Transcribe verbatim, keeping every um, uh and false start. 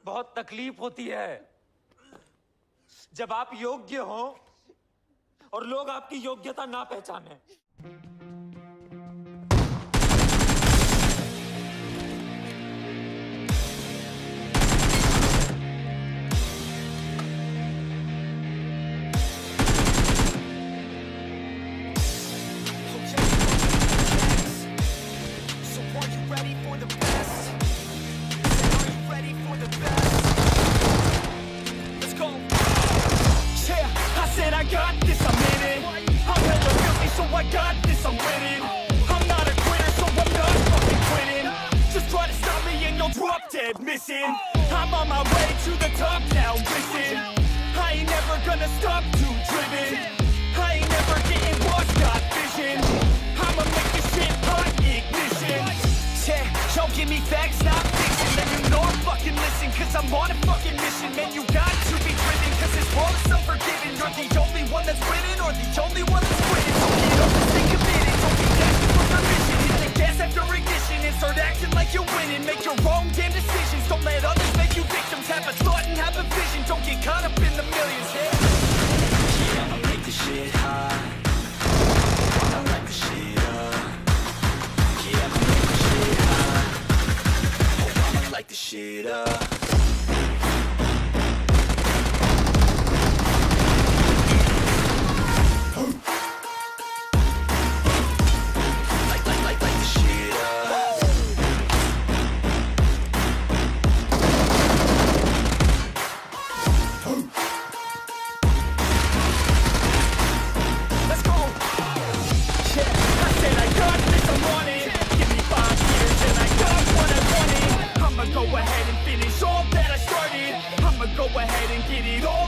बहुत तकलीफ होती है जब आप योग्य हो और लोग आपकी योग्यता ना पहचाने। I'm on my way to the top now, listen. I ain't never gonna stop, too driven. I ain't never getting lost, got vision. I'ma make this shit hot, ignition. Yeah, yo, give me facts, not fiction. Then you know I'm fucking listen, cause I'm on a fucking mission. Man, you got to be driven, cause this world is unforgiving. You're the only one that's winning, or the only one that's quitting. So get up and stay committed, don't be asking for permission. Hit the gas after ignition and start acting like you're winning. Make your own damn decisions, don't let others make you victims. Have a thought and have a vision, don't get caught up in the millions. Yeah, yeah, I'ma make this shit hot. I light the shit up. Yeah, I'ma make this shit hot. Oh, I'ma light the shit up. Go ahead and finish all that I started. I'ma go ahead and get it all